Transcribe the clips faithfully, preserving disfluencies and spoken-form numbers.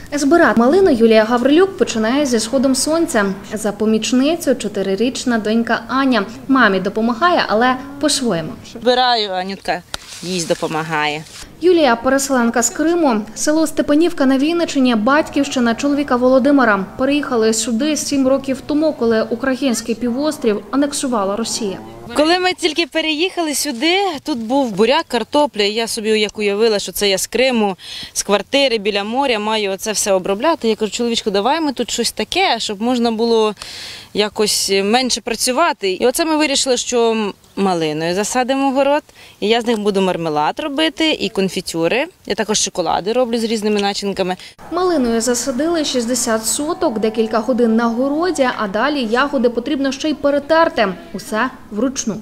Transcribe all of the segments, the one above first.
Збирати малину Юлія Гаврилюк починає зі сходом сонця. За помічницю чотирирічна донька Аня. Мамі допомагає, але по-своєму. Збираю, Анютка їсть допомагає. Юлія – переселенка з Криму. Село Степанівка на Вінниччині – батьківщина чоловіка Володимира. Переїхали сюди сім років тому, коли український півострів анексувала Росія. Коли ми тільки переїхали сюди, тут був буряк, картопля. Я собі як уявила, що це я з Криму, з квартири біля моря, маю оце все обробляти. Я кажу, чоловічку, давай ми тут щось таке, щоб можна було якось менше працювати. І оце ми вирішили, що малиною засадимо город, і я з них буду мармелад робити і конфітюри. Я також шоколади роблю з різними начинками. Малиною засадили шістдесят соток, декілька годин на городі, а далі ягоди потрібно ще й перетерти. Усе вручну.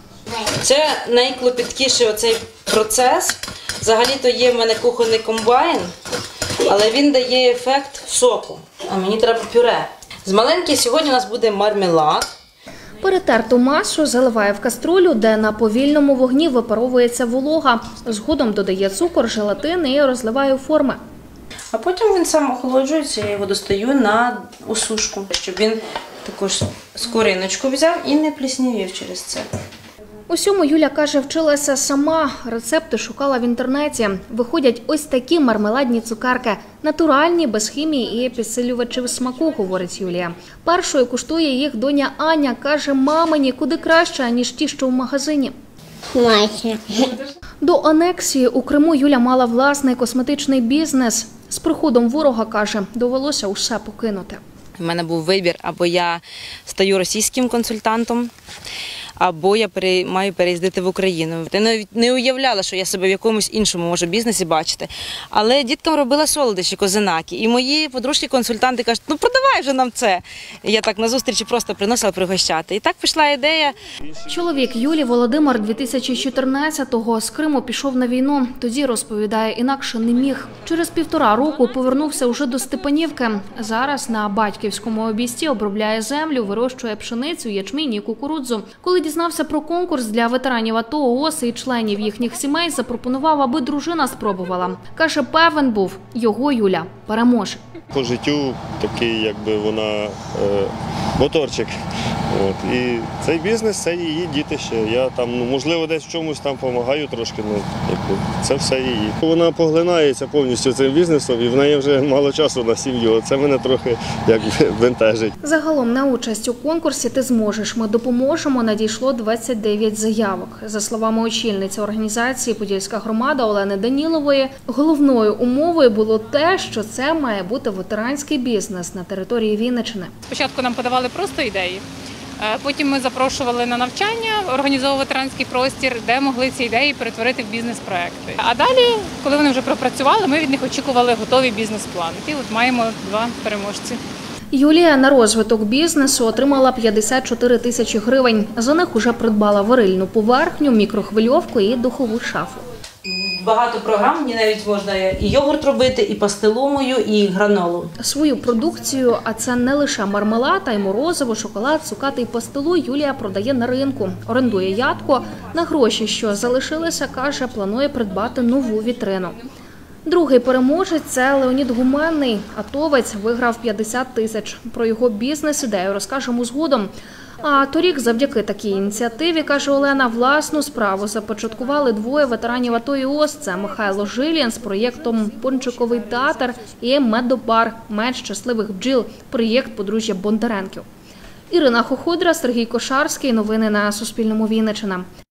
Це найклопіткіший оцей процес. Взагалі-то є в мене кухонний комбайн, але він дає ефект соку, а мені треба пюре. З малинки сьогодні у нас буде мармелад. Перетерту масу заливає в каструлю, де на повільному вогні випаровується волога. Згодом додає цукор, желатин і розливає у форми. А потім він сам охолоджується, я його достаю на осушку, щоб він також скориночку взяв і не пліснявів через це. Усьому Юля каже, вчилася сама, рецепти шукала в інтернеті. Виходять ось такі мармеладні цукерки. Натуральні, без хімії і підсилювачів смаку, говорить Юлія. Першою куштує їх доня Аня. Каже, мамині куди краще, ніж ті, що в магазині. Смачно. До анексії у Криму Юля мала власний косметичний бізнес. З приходом ворога, каже, довелося усе покинути. У мене був вибір, або я стаю російським консультантом, або я маю переїздити в Україну. Я навіть не уявляла, що я себе в якомусь іншому можу бізнесі бачити. Але діткам робила солодощі, козинаки. І мої подружки-консультанти кажуть, ну продавай вже нам це. І я так на зустрічі просто приносила пригощати. І так пішла ідея. Чоловік Юлі Володимир дві тисячі чотирнадцятого з Криму пішов на війну. Тоді, розповідає, інакше не міг. Через півтора року повернувся уже до Степанівки. Зараз на батьківському обійсті обробляє землю, вирощує пшеницю, ячмінь і кукурудзу. Коли дізнався про конкурс для ветеранів АТО, ООС і членів їхніх сімей, запропонував, аби дружина спробувала. Каже, певен був, його Юля переможе. По життю такий, якби вона е, моторчик. От. І цей бізнес – це її дітище. Я там, ну, можливо, десь в чомусь там допомагаю трошки, ну, якби, це все її. Вона поглинається повністю цим бізнесом і в неї вже мало часу на сім'ю. Це мене трохи якби бентежить. Загалом на участь у конкурсі «Ти зможеш, ми допоможемо» надійшло двадцять дев'ять заявок. За словами очільниці організації «Подільська громада» Олени Данілової, головною умовою було те, що це має бути ветеранський бізнес на території Вінниччини. Спочатку нам подавали просто ідеї, потім ми запрошували на навчання, організовував ветеранський простір, де могли ці ідеї перетворити в бізнес-проекти. А далі, коли вони вже пропрацювали, ми від них очікували готовий бізнес-план. І от маємо два переможці. Юлія на розвиток бізнесу отримала п'ятдесят чотири тисячі гривень. За них уже придбала варильну поверхню, мікрохвильовку і духову шафу. Багато програм, мені навіть можна і йогурт робити, і пастилу мою, і гранолу. Свою продукцію, а це не лише мармелад, а й морозиво, шоколад, цукати і пастилу, Юлія продає на ринку. Орендує ядку. На гроші, що залишилися, каже, планує придбати нову вітрину. Другий переможець – це Леонід Гуменний. Атовець виграв п'ятдесят тисяч. Про його бізнес-ідею розкажемо згодом. А торік завдяки такій ініціативі, каже Олена, власну справу започаткували двоє ветеранів АТО і ООС. Це Михайло Жилін з проєктом «Пончиковий театр» і медобар «Мед щасливих бджіл» – проєкт подружжя Бондаренків. Ірина Хоходра, Сергій Кошарський. Новини на Суспільному. Вінниччина.